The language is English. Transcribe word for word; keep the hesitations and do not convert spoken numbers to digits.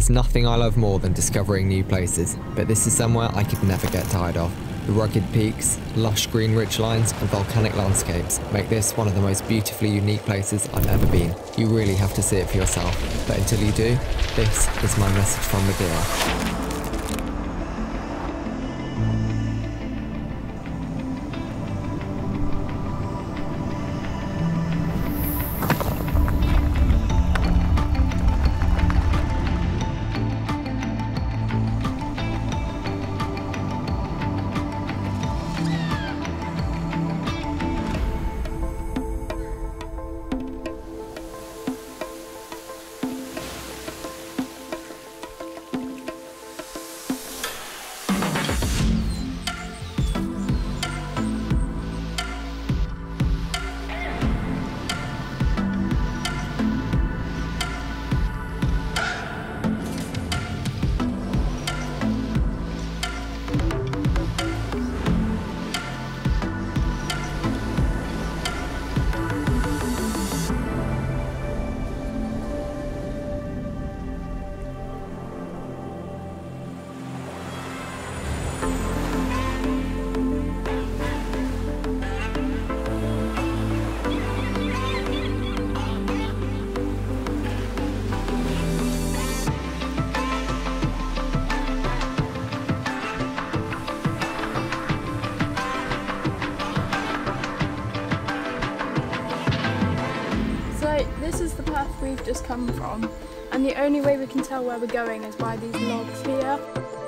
There's nothing I love more than discovering new places, but this is somewhere I could never get tired of. The rugged peaks, lush green ridgelines and volcanic landscapes make this one of the most beautifully unique places I've ever been. You really have to see it for yourself, but until you do, this is my message from Madeira. This is the path we've just come from, and the only way we can tell where we're going is by these logs here.